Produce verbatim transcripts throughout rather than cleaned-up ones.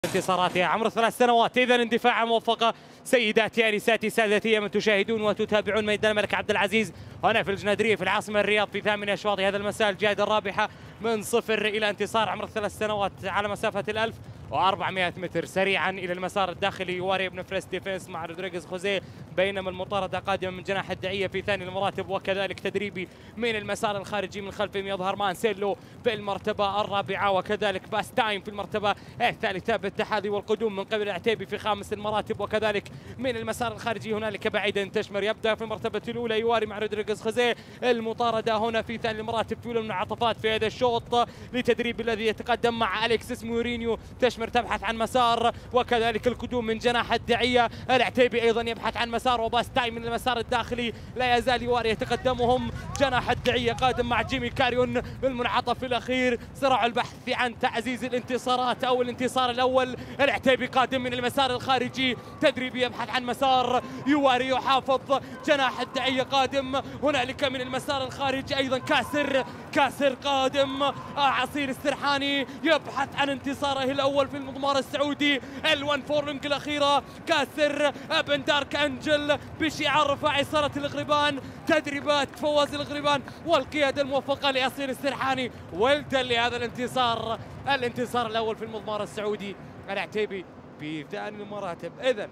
انتصاراتها عمر ثلاث سنوات. إذا اندفاع موفقة سيداتي انساتي سادتي من تشاهدون وتتابعون ميدان الملك عبد العزيز هنا في الجنادريه في العاصمه الرياض في ثامن اشواط هذا المساء. الجائزه الرابحه من صفر الى انتصار عمر ثلاث سنوات على مسافه الألف وأربعمائة متر. سريعا الى المسار الداخلي يواري ابن فريس ديفينس مع رودريغيز خوزيه، بينما المطارده قادمه من جناح الدعيه في ثاني المراتب، وكذلك تدريبي من المسار الخارجي من خلفهم يظهر مانسيلو في المرتبه الرابعه، وكذلك باستاين في المرتبه الثالثه بالتحاذي والقدوم من قبل العتيبي في خامس المراتب، وكذلك من المسار الخارجي هنالك بعيدا تشمر يبدا في المرتبه الاولى يواري مع رودريغيز خوزيه. المطارده هنا في ثاني المراتب في المنعطفات في هذا الشوط لتدريب الذي يتقدم مع اليكسيس مورينيو. تشمر تبحث عن مسار، وكذلك القدوم من جناح الدعيه. العتيبي ايضا يبحث عن مسار، وباستاي من المسار الداخلي لا يزال يواري يتقدمهم. جناح الدعيه قادم مع جيمي كاريون بالمنعطف الاخير. صراع البحث عن تعزيز الانتصارات او الانتصار الاول. العتيبي قادم من المسار الخارجي، تدريبي يبحث عن مسار يواري يحافظ. جناح الدعيه قادم هنالك من المسار الخارجي ايضا. كاسر كاسر قادم. آه عصير السرحاني يبحث عن انتصاره الاول في المضمار السعودي. الوان فورلونج الاخيره. كاسر بن دارك انجل بشعار رفاعي صاله الغربان. تدريبات فواز الغربان والقياده الموفقه لعصير السرحاني ولدا لهذا الانتصار، الانتصار الاول في المضمار السعودي. العتيبي في ثاني المراتب. اذا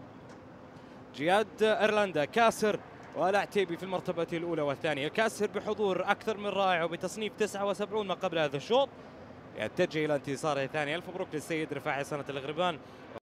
جياد ايرلندا كاسر والعتيبي في المرتبه الاولى والثانيه. كاسر بحضور اكثر من رائع وبتصنيف تسعة وسبعين ما قبل هذا الشوط يتجه الى انتصاره الثاني. الف مبروك للسيد رفاعي صاله الغربان.